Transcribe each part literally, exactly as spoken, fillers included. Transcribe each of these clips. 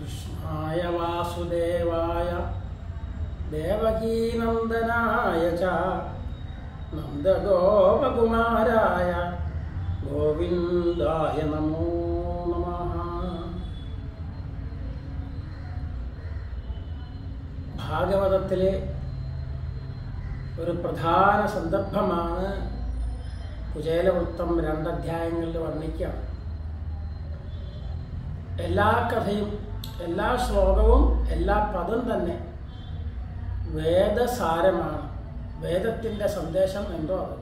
कृष्णाय वासुदेवाय देवकीनन्दनाय च नन्दगोपकुमाराय गोविन्दाय नमो नमः। ഭാഗവതത്തിലെ ഒരു പ്രധാന സന്ദർഭമാണ് കുചേലവൃത്തം രണ്ടധ്യായങ്ങളിൽ വർണ്ണിക്കുക. എല്ലാ കഥയും എല്ലാ ശ്ലോകവും എല്ലാ പദം തന്നെ വേദസാരമാണ്. വേദത്തിൻ്റെ സന്ദേശം എന്തോ അത്.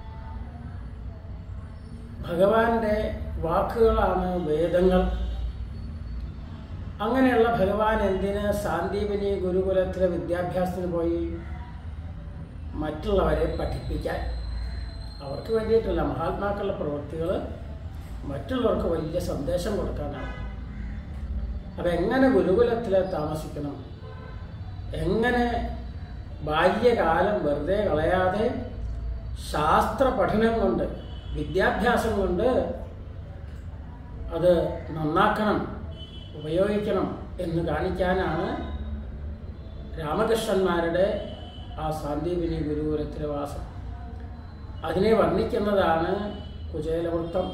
ഭഗവാന്റെ വാക്കുകളാണ് വേദങ്ങൾ. അങ്ങനെയുള്ള ഭഗവാൻ എന്തിന് സാന്ദീപനി ഗുരുകുലത്തിലെ വിദ്യാഭ്യാസത്തിന് പോയി? മറ്റുള്ളവരെ പഠിപ്പിക്കാൻ. അവർക്ക് വേണ്ടിയിട്ടല്ല, മഹാത്മാക്കളുടെ പ്രവൃത്തികൾ മറ്റുള്ളവർക്ക് വലിയ സന്ദേശം കൊടുക്കാനാണ്. അപ്പം എങ്ങനെ ഗുരുകുലത്തിൽ താമസിക്കണം, എങ്ങനെ ബാല്യകാലം വെറുതെ കളയാതെ ശാസ്ത്ര പഠനം കൊണ്ട് വിദ്യാഭ്യാസം കൊണ്ട് അത് നന്നാക്കണം, ഉപയോഗിക്കണം എന്ന് കാണിക്കാനാണ് രാമകൃഷ്ണന്മാരുടെ ആ സാന്ദീപനി ഗുരുകുലത്തിലെ വാസം. അതിനെ വർണ്ണിക്കുന്നതാണ് കുചേലവൃത്തം.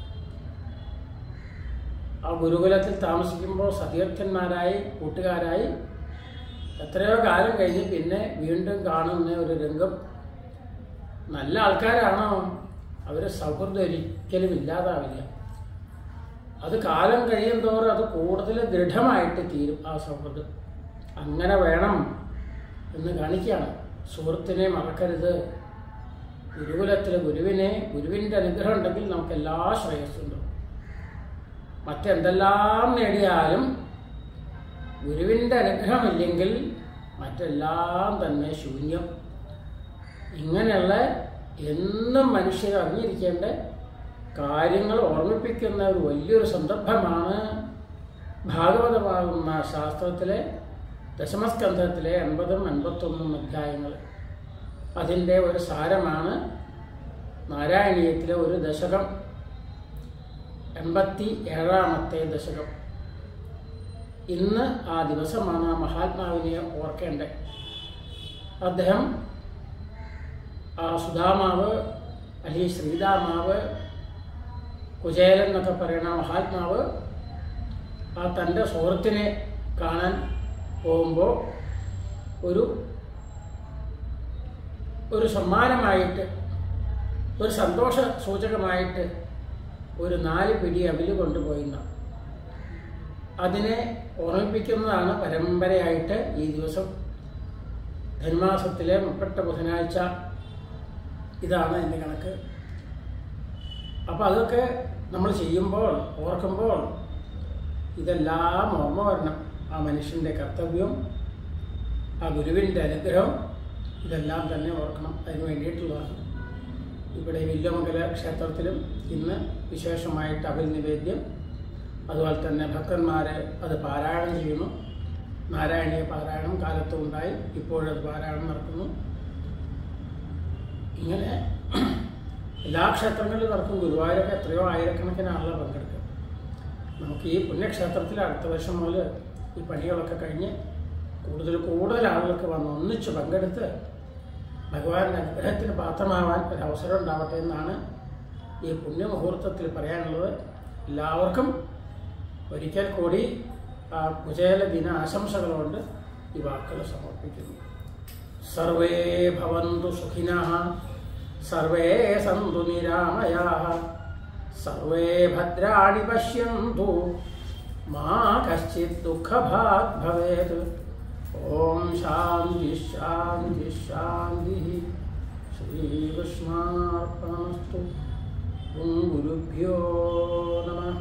ആ ഗുരുകുലത്തിൽ താമസിക്കുമ്പോൾ സതീർത്ഥന്മാരായി കൂട്ടുകാരായി എത്രയോ കാലം കഴിഞ്ഞ് പിന്നെ വീണ്ടും കാണുന്ന ഒരു രംഗം. നല്ല ആൾക്കാരാണോ, അവർ സൗഹൃദം ഒരിക്കലും ഇല്ലാതാവില്ല. അത് കാലം കഴിയും തോറും അത് കൂടുതൽ ദൃഢമായിട്ട് തീരും ആ സൗഹൃദം. അങ്ങനെ വേണം എന്ന് കാണിക്കുകയാണ്. സുഹൃത്തിനെ മറക്കരുത്. ഗുരുകുലത്തിലെ ഗുരുവിനെ ഗുരുവിൻ്റെ അനുഗ്രഹം ഉണ്ടെങ്കിൽ നമുക്ക് എല്ലാ ശ്രേയസ്സുണ്ട്. മറ്റെന്തെല്ലാം നേടിയാലും ഗുരുവിൻ്റെ അനുഗ്രഹമില്ലെങ്കിൽ മറ്റെല്ലാം തന്നെ ശൂന്യം. ഇങ്ങനെയുള്ള എന്നും മനുഷ്യർ അറിഞ്ഞിരിക്കേണ്ട കാര്യങ്ങൾ ഓർമ്മിപ്പിക്കുന്ന ഒരു വലിയൊരു സന്ദർഭമാണ് ഭാഗവതമാകുന്ന ശാസ്ത്രത്തിലെ ദശമസ്കന്ധത്തിലെ എൺപതും എൺപത്തൊന്നും അധ്യായങ്ങൾ. അതിൻ്റെ ഒരു സാരമാണ് നാരായണീയത്തിലെ ഒരു ദശകം, എൺപത്തി ഏഴാമത്തെ ദശകം. ഇന്ന് ആ ദിവസമാണ് ആ മഹാത്മാവിനെ ഓർക്കേണ്ടത്. അദ്ദേഹം ആ സുധാമാവ് അല്ലെങ്കിൽ ശ്രീതാമാവ് കുചേലൻ എന്നൊക്കെ പറയുന്ന മഹാത്മാവ് ആ തൻ്റെ സുഹൃത്തിനെ കാണാൻ പോകുമ്പോൾ ഒരു ഒരു സമ്മാനമായിട്ട്, ഒരു സന്തോഷ സൂചകമായിട്ട് ഒരു നാല് പിടി അവില് കൊണ്ടുപോയിന്ന അതിനെ ഓർമ്മിപ്പിക്കുന്നതാണ് പരമ്പരയായിട്ട് ഈ ദിവസം. ധനുമാസത്തിലെ മുപ്പട്ട ബുധനാഴ്ച ഇതാണ് എൻ്റെ കണക്ക്. അപ്പോൾ അതൊക്കെ നമ്മൾ ചെയ്യുമ്പോൾ, ഓർക്കുമ്പോൾ ഇതെല്ലാം ഓർമ്മ വരണം. ആ മനുഷ്യൻ്റെ കർത്തവ്യം, ആ ഗുരുവിൻ്റെ അനുഗ്രഹം, ഇതെല്ലാം തന്നെ ഓർക്കണം. അതിന് വേണ്ടിയിട്ടുള്ളതാണ്. ഇവിടെ വില്യമംഗല ക്ഷേത്രത്തിലും ഇന്ന് വിശേഷമായിട്ട് അവിൽ നിവേദ്യം, അതുപോലെ തന്നെ ഭക്തന്മാർ അത് പാരായണം ചെയ്യുന്നു. നാരായണീയ പാരായണം കാലത്തും ഉണ്ടായി, ഇപ്പോഴത് പാരായണം നടക്കുന്നു. ഇങ്ങനെ എല്ലാ ക്ഷേത്രങ്ങളിലും നടക്കും. ഗുരുവായൂരൊക്കെ എത്രയോ ആയിരക്കണക്കിന് ആളുകൾ പങ്കെടുക്കും. നമുക്ക് ഈ പുണ്യക്ഷേത്രത്തിൽ അടുത്ത വർഷം മുതൽ ഈ പണികളൊക്കെ കഴിഞ്ഞ് കൂടുതൽ കൂടുതൽ ആളുകൾക്ക് വന്ന് ഒന്നിച്ച് പങ്കെടുത്ത് ഭഗവാന്റെ അനുഗ്രഹത്തിന് പാത്രമാവാൻ ഒരവസരം ഉണ്ടാവട്ടെ എന്നാണ് ഈ പുണ്യമുഹൂർത്തത്തിൽ പറയാനുള്ളത്. എല്ലാവർക്കും ഒരിക്കൽ കൂടി ആ കുചേല ദിന ആശംസകളുകൊണ്ട് ഈ വാക്കുകൾ സമർപ്പിക്കുന്നു. സർവേ ഭവന്തു സുഖിനഃ, സർവേ സന്തു നിരാമയാഃ, സർവേ ഭദ്രാണി പശ്യന്തു, മാ കശ്ചിത് ദുഃഖഭാഗ് ഭവേത്. ഓം ശാന്തി ശാന്തി ശാന്തി. ശ്രീകൃഷ്ണാർപ്പണമസ്തു. ഗുരുഭ്യോ നമഃ.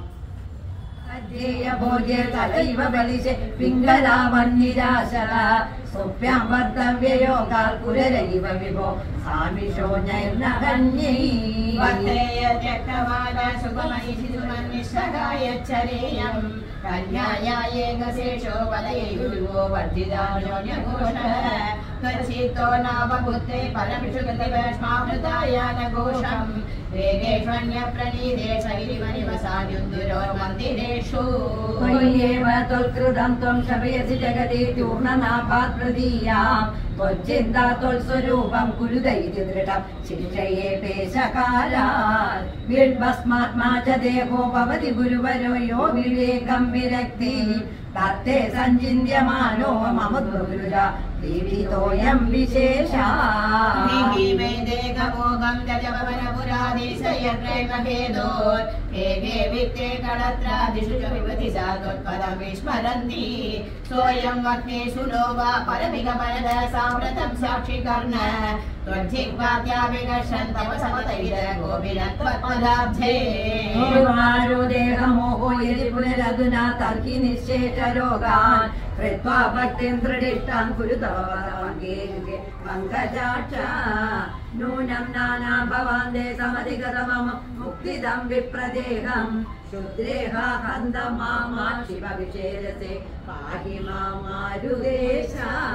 തദൈവ ബലിശേ പിംഗലാമന്നിരാശല സ്വപ്യം വർത്തവ്യയോഗാൽ പുരരൈവ വിഭോ സാമിഷോ നൈർനഹന്യൈ വന്ദേയ ചക്രവാല സുഖമയി ശിശുമന്യശകായച്ചരേയം കന്യായേകശേഷോ വലയൈ ഗുരുവോ വർദ്ധിതാനോന്യഘോഷ तच्छितो नावबुद्धे परमिषुगतिवेश्मामृतायानघोषम् वेगेष्वन्यप्रणीदेशैरिवनिवसायुन्दुरो मन्दिरेषु त्वय्येव त्वत्कृतं त्वं शमयसि जगति चूर्णनाभात् प्रदीयाम् त्वच्चिन्ता त्वत्स्वरूपं कुरुत इति दृढं शिक्षये पेशकालात् बिड्भस्मात्मा च देहो भवति गुरुवरो यो विवेकं विरक्ति तत्ते सञ्चिन्त्यमानो मम गुरुजा दीपितोऽयं विशेषः वेदेकमोघं जजपवनपुराधीशयत्रेमहेदोर् एके वित्ते कळत्रादिषु च विभति सा त्वत्पदं विस्मरन्ति सोऽयं वक्तेषु नो वा परमिकपरद साम्प्रतं साक्षिकर्ण त्वज्जिह्वाद्याभिगर्षन् तव समतैर गोविनत्वत्पदाब्धे निर्माणो देहमोहो यदि पुनरधुना तर्हि निश्चेषरोगान् कृत्वा भक्तिं दृढिष्टान् कुरु तव पदमङ्गे पङ्कजाक्ष नूनं नाना भवान्दे समधिगतमम मुक्तिदं विप्रदेहम् शुद्रेहा हन्द मामा शिव विचेरसे पाहि मामारुदेशा